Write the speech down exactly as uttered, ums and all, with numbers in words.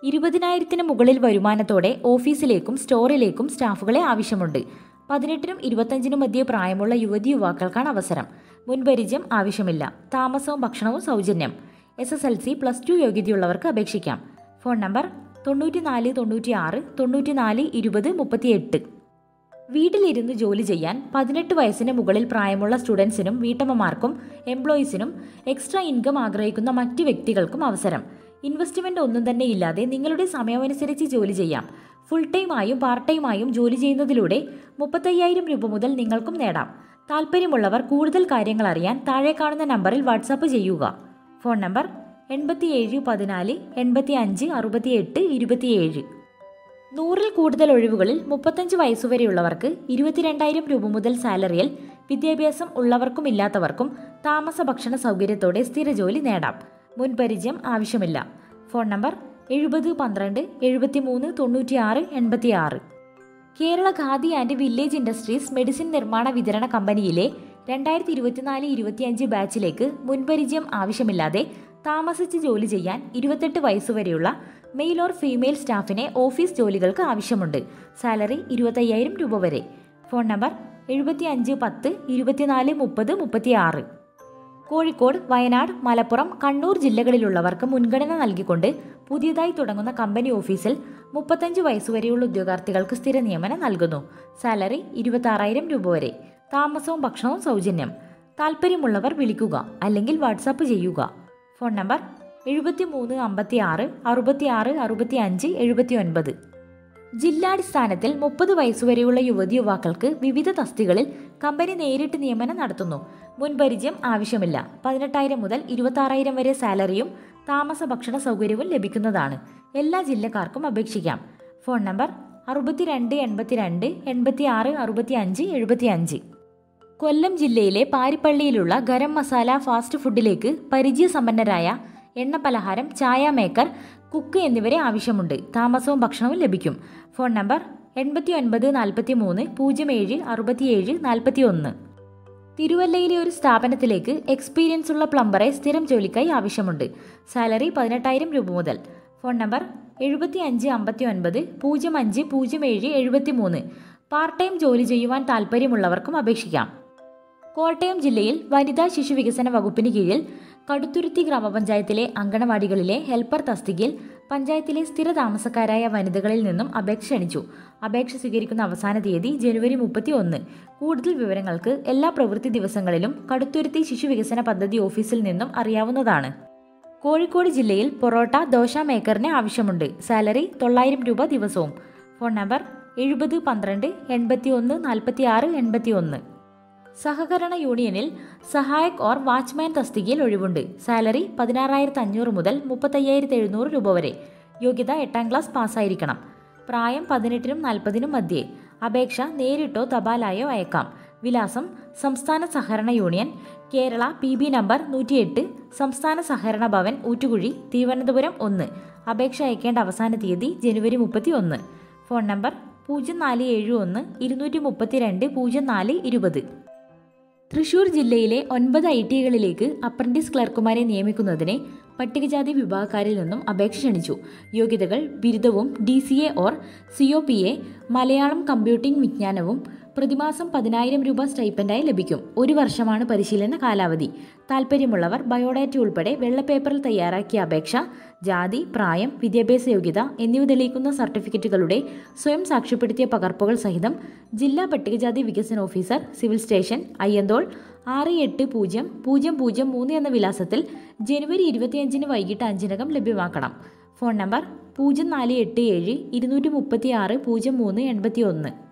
ഇരുപതിനായിരത്തിന് മുകളിൽ വരുമാനത്തോടെ ഓഫീസിലേക്കും സ്റ്റോറിലേക്കും സ്റ്റാഫുകളെ ആവശ്യമുണ്ട്. പതിനെട്ടിനും ഇരുപത്തഞ്ചിനും മധ്യേ പ്രായമുള്ള യുവതി യുവാക്കൾക്കാണ് അവസരം. മുൻപരിചയം ആവശ്യമില്ല. താമസവും ഭക്ഷണവും സൗജന്യം. S S L C plus two യോഗ്യതയുള്ളവർക്ക് അപേക്ഷിക്കാം. ഫോൺ നമ്പർ തൊണ്ണൂറ്റി നാല് തൊണ്ണൂറ്റി ആറ് തൊണ്ണൂറ്റി നാല് ഇരുപത് മുപ്പത്തിയെട്ട്. വീട്ടിലിരുന്ന് ജോലി ചെയ്യാൻ പതിനെട്ട് വയസ്സിന് മുകളിൽ പ്രായമുള്ള സ്റ്റുഡൻസിനും വീട്ടമ്മമാർക്കും എംപ്ലോയീസിനും എക്സ്ട്രാ ഇൻകം ആഗ്രഹിക്കുന്ന മറ്റ് വ്യക്തികൾക്കും അവസരം. ഇൻവെസ്റ്റ്മെന്റ് ഒന്നും തന്നെ ഇല്ലാതെ നിങ്ങളുടെ സമയമനുസരിച്ച് ജോലി ചെയ്യാം. ഫുൾ ടൈമായും പാർട്ട് ടൈമായും ജോലി ചെയ്യുന്നതിലൂടെ മുപ്പത്തയ്യായിരം രൂപ മുതൽ നിങ്ങൾക്കും നേടാം. താല്പര്യമുള്ളവർ കൂടുതൽ കാര്യങ്ങൾ അറിയാൻ താഴെ കാണുന്ന നമ്പറിൽ വാട്സാപ്പ് ചെയ്യുക. ഫോൺ നമ്പർ എൺപത്തിയേഴ് പതിനാല് എൺപത്തി അഞ്ച് അറുപത്തിയെട്ട് ഇരുപത്തിയേഴ്. നൂറിൽ കൂടുതൽ ഒഴിവുകളിൽ മുപ്പത്തഞ്ച് വയസ്സുവരെയുള്ളവർക്ക് ഇരുപത്തിരണ്ടായിരം രൂപ മുതൽ സാലറിയിൽ വിദ്യാഭ്യാസം ഉള്ളവർക്കും ഇല്ലാത്തവർക്കും താമസ ഭക്ഷണ സൗകര്യത്തോടെ സ്ഥിര ജോലി നേടാം. മുൻപരിചയം ആവശ്യമില്ല. ഫോൺ നമ്പർ എഴുപത് പന്ത്രണ്ട് എഴുപത്തി മൂന്ന് തൊണ്ണൂറ്റി ആറ് എൺപത്തി ആറ്. Kerala Khadi and Village Industries medicine നിർമ്മാണ വിതരണ കമ്പനിയിലെ രണ്ടായിരത്തി ഇരുപത്തിനാല് ഇരുപത്തിയഞ്ച് ബാച്ചിലേക്ക് മുൻപരിചയം ആവശ്യമില്ലാതെ താമസിച്ച് ജോലി ചെയ്യാൻ ഇരുപത്തെട്ട് വയസ്സുവരെയുള്ള മെയിൽ ഓർ ഫീമെയിൽ സ്റ്റാഫിനെ ഓഫീസ് ജോലികൾക്ക് ആവശ്യമുണ്ട്. സാലറി ഇരുപത്തയ്യായിരം രൂപ വരെ. ഫോൺ നമ്പർ എഴുപത്തി അഞ്ച് പത്ത് ഇരുപത്തിനാല് മുപ്പത് മുപ്പത്തി ആറ്. കോഴിക്കോട്, വയനാട്, മലപ്പുറം, കണ്ണൂർ ജില്ലകളിലുള്ളവർക്ക് മുൻഗണന നൽകിക്കൊണ്ട് പുതിയതായി തുടങ്ങുന്ന കമ്പനി ഓഫീസിൽ മുപ്പത്തഞ്ച് വയസ്സുവരെയുള്ള ഉദ്യോഗാർത്ഥികൾക്ക് സ്ഥിര നിയമനം നൽകുന്നു. സാലറി ഇരുപത്തി ആറായിരം രൂപ വരെ. താമസവും ഭക്ഷണവും സൗജന്യം. താല്പര്യമുള്ളവർ വിളിക്കുക അല്ലെങ്കിൽ വാട്സാപ്പ് ചെയ്യുക. ഫോൺ നമ്പർ എഴുപത്തി മൂന്ന് അമ്പത്തി ആറ് അറുപത്തി ആറ് അറുപത്തി അഞ്ച് എഴുപത്തി ഒൻപത്. ജില്ലാടിസ്ഥാനത്തിൽ മുപ്പത് വയസ്സുവരെയുള്ള യുവതി യുവാക്കൾക്ക് വിവിധ തസ്തികളിൽ കമ്പനി നേരിട്ട് നിയമനം നടത്തുന്നു. മുൻപരിചയം ആവശ്യമില്ല. പതിനെട്ടായിരം മുതൽ ഇരുപത്തി ആറായിരം വരെ സാലറിയും താമസ ഭക്ഷണ സൗകര്യവും ലഭിക്കുന്നതാണ്. എല്ലാ ജില്ലക്കാർക്കും അപേക്ഷിക്കാം. ഫോൺ നമ്പർ അറുപത്തിരണ്ട് എൺപത്തിരണ്ട് എൺപത്തി ആറ് അറുപത്തി അഞ്ച് എഴുപത്തി അഞ്ച്. കൊല്ലം ജില്ലയിലെ പാരിപ്പള്ളിയിലുള്ള ഗരം മസാല ഫാസ്റ്റ് ഫുഡിലേക്ക് പരിചയസമ്പന്നരായ എണ്ണ പലഹാരം, ചായ മേക്കർ, കുക്ക് എന്നിവരെ ആവശ്യമുണ്ട്. താമസവും ഭക്ഷണവും ലഭിക്കും. ഫോൺ നമ്പർ എൺപത്തി ഒൻപത് നാൽപ്പത്തി മൂന്ന് പൂജ്യം ഏഴ് അറുപത്തിയേഴ് നാൽപ്പത്തി ഒന്ന്. തിരുവല്ലയിലെ ഒരു സ്ഥാപനത്തിലേക്ക് എക്സ്പീരിയൻസ് ഉള്ള പ്ലംബറെ സ്ഥിരം ജോലിക്കായി ആവശ്യമുണ്ട്. സാലറി പതിനെട്ടായിരം രൂപ മുതൽ. ഫോൺ നമ്പർ എഴുപത്തി അഞ്ച് അമ്പത്തി ഒൻപത് പൂജ്യം അഞ്ച് പൂജ്യം ഏഴ് എഴുപത്തി മൂന്ന്. പാർട്ട് ടൈം ജോലി ചെയ്യുവാൻ താല്പര്യമുള്ളവർക്കും അപേക്ഷിക്കാം. കോട്ടയം ജില്ലയിൽ വനിതാ ശിശു വികസന വകുപ്പിന് കീഴിൽ കടുത്തുരുത്തി ഗ്രാമപഞ്ചായത്തിലെ അങ്കണവാടികളിലെ ഹെൽപ്പർ തസ്തികയിൽ പഞ്ചായത്തിലെ സ്ഥിര താമസക്കാരായ വനിതകളിൽ നിന്നും അപേക്ഷ ക്ഷണിച്ചു. അപേക്ഷ സ്വീകരിക്കുന്ന അവസാന തീയതി ജനുവരി മുപ്പത്തി ഒന്ന്. കൂടുതൽ വിവരങ്ങൾക്ക് എല്ലാ പ്രവൃത്തി ദിവസങ്ങളിലും കടുത്തുരുത്തി ശിശു വികസന പദ്ധതി ഓഫീസിൽ നിന്നും അറിയാവുന്നതാണ്. കോഴിക്കോട് ജില്ലയിൽ പൊറോട്ട, ദോശ മേക്കറിന് ആവശ്യമുണ്ട്. സാലറി തൊള്ളായിരം രൂപ ദിവസവും. ഫോൺ നമ്പർ എഴുപത് പന്ത്രണ്ട് എൺപത്തി ഒന്ന് നാൽപ്പത്തി ആറ് എൺപത്തി ഒന്ന്. സഹകരണ യൂണിയനിൽ സഹായക് ഓർ വാച്ച്മാൻ തസ്തികയിൽ ഒഴിവുണ്ട്. സാലറി പതിനാറായിരത്തി അഞ്ഞൂറ് മുതൽ മുപ്പത്തയ്യായിരത്തി എഴുന്നൂറ് രൂപ വരെ. യോഗ്യത എട്ടാം ക്ലാസ് പാസ്സായിരിക്കണം. പ്രായം പതിനെട്ടിനും നാൽപ്പതിനും മധ്യേ. അപേക്ഷ നേരിട്ടോ തപാലായോ അയക്കാം. വിലാസം: സംസ്ഥാന സഹകരണ union, Kerala, P B number നൂറ്റിയെട്ട്, സംസ്ഥാന സഹകരണ ഭവൻ, ഊറ്റുകുഴി, തിരുവനന്തപുരം ഒന്ന്. അപേക്ഷ അയക്കേണ്ട അവസാന തീയതി ജനുവരി മുപ്പത്തി ഒന്ന്. ഫോൺ നമ്പർ പൂജ്യം നാല് ഏഴ് ഒന്ന് ഇരുന്നൂറ്റി മുപ്പത്തി രണ്ട് പൂജ്യം നാല് ഇരുപത്. തൃശൂർ ജില്ലയിലെ ഒൻപത് ഐ ടി ഐകളിലേക്ക് അപ്രന്റീസ് ക്ലർക്കുമാരെ നിയമിക്കുന്നതിന് പട്ടികജാതി വിഭാഗക്കാരിൽ നിന്നും അപേക്ഷ ക്ഷണിച്ചു. യോഗ്യതകൾ: ബിരുദവും D C A or C O P A, Malayalam, computing വിജ്ഞാനവും. പ്രതിമാസം പതിനായിരം രൂപ സ്റ്റൈപ്പൻഡായി ലഭിക്കും. ഒരു വർഷമാണ് പരിശീലന കാലാവധി. താല്പര്യമുള്ളവർ ബയോഡാറ്റ ഉൾപ്പെടെ വെള്ളപ്പേപ്പറിൽ തയ്യാറാക്കിയ അപേക്ഷ, ജാതി, പ്രായം, വിദ്യാഭ്യാസ യോഗ്യത എന്നിവ തെളിയിക്കുന്ന സർട്ടിഫിക്കറ്റുകളുടെ സ്വയം സാക്ഷ്യപ്പെടുത്തിയ പകർപ്പുകൾ സഹിതം ജില്ലാ പട്ടികജാതി വികസന ഓഫീസർ, സിവിൽ സ്റ്റേഷൻ, അയ്യന്തോൾ ആറ് എട്ട് പൂജ്യം പൂജ്യം പൂജ്യം മൂന്ന് എന്ന വിലാസത്തിൽ ജനുവരി ഇരുപത്തിയഞ്ചിന് വൈകിട്ട് അഞ്ചിനകം ലഭ്യമാക്കണം. ഫോൺ നമ്പർ പൂജ്യം നാല് എട്ട് ഏഴ് ഇരുന്നൂറ്റി മുപ്പത്തി ആറ് പൂജ്യം മൂന്ന് എൺപത്തി ഒന്ന്.